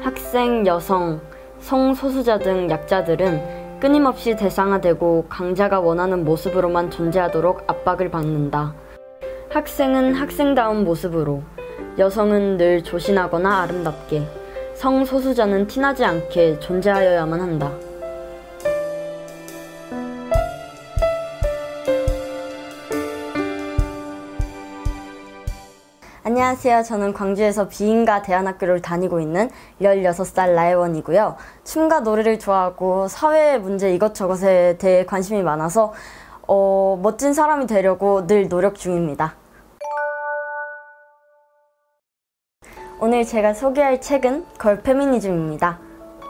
학생, 여성, 성소수자 등 약자들은 끊임없이 대상화되고 강자가 원하는 모습으로만 존재하도록 압박을 받는다. 학생은 학생다운 모습으로, 여성은 늘 조신하거나 아름답게, 성소수자는 티나지 않게 존재하여야만 한다. 안녕하세요. 저는 광주에서 비인가 대안학교를 다니고 있는 16살 라혜원이고요. 춤과 노래를 좋아하고 사회 문제 이것저것에 대해 관심이 많아서 멋진 사람이 되려고 늘 노력 중입니다. 오늘 제가 소개할 책은 걸페미니즘입니다.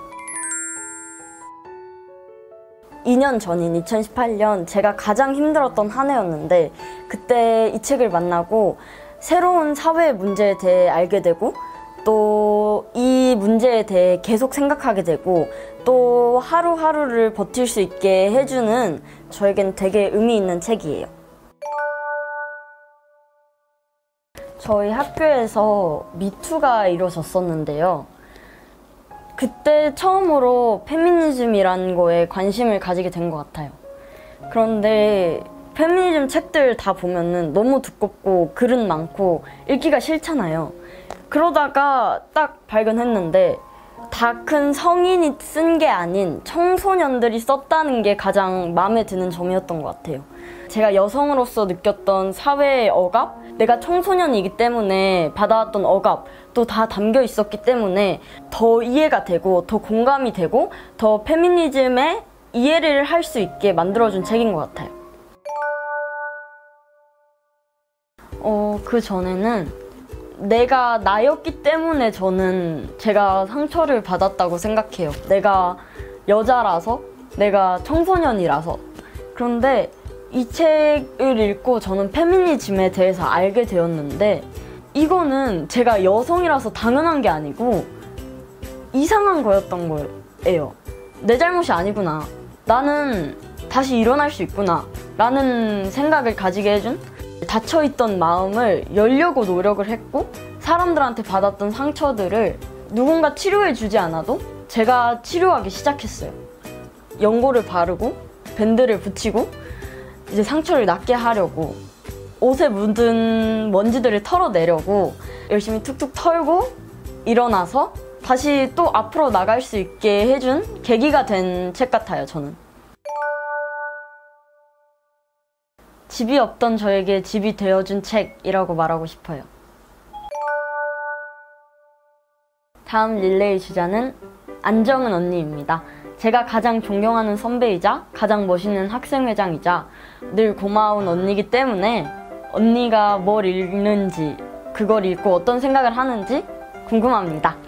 2년 전인 2018년 제가 가장 힘들었던 한 해였는데 그때 이 책을 만나고 새로운 사회 문제에 대해 알게 되고 또 이 문제에 대해 계속 생각하게 되고 또 하루하루를 버틸 수 있게 해주는 저에겐 되게 의미 있는 책이에요. 저희 학교에서 미투가 이루어졌었는데요. 그때 처음으로 페미니즘이라는 거에 관심을 가지게 된 것 같아요. 그런데 페미니즘 책들 다 보면은 너무 두껍고 글은 많고 읽기가 싫잖아요. 그러다가 딱 발견했는데 다 큰 성인이 쓴 게 아닌 청소년들이 썼다는 게 가장 마음에 드는 점이었던 것 같아요. 제가 여성으로서 느꼈던 사회의 억압, 내가 청소년이기 때문에 받아왔던 억압도 다 담겨 있었기 때문에 더 이해가 되고 더 공감이 되고 더 페미니즘에 이해를 할 수 있게 만들어준 책인 것 같아요. 그 전에는 내가 나였기 때문에 저는 제가 상처를 받았다고 생각해요. 내가 여자라서, 내가 청소년이라서. 그런데 이 책을 읽고 저는 페미니즘에 대해서 알게 되었는데 이거는 제가 여성이라서 당연한 게 아니고 이상한 거였던 거예요. 내 잘못이 아니구나. 나는 다시 일어날 수 있구나. 라는 생각을 가지게 해준, 닫혀있던 마음을 열려고 노력을 했고 사람들한테 받았던 상처들을 누군가 치료해주지 않아도 제가 치료하기 시작했어요. 연고를 바르고 밴드를 붙이고 이제 상처를 낫게 하려고 옷에 묻은 먼지들을 털어내려고 열심히 툭툭 털고 일어나서 다시 또 앞으로 나갈 수 있게 해준 계기가 된 책 같아요, 저는. 집이 없던 저에게 집이 되어준 책이라고 말하고 싶어요. 다음 릴레이 주자는 안정은 언니입니다. 제가 가장 존경하는 선배이자 가장 멋있는 학생회장이자 늘 고마운 언니이기 때문에 언니가 뭘 읽는지, 그걸 읽고 어떤 생각을 하는지 궁금합니다.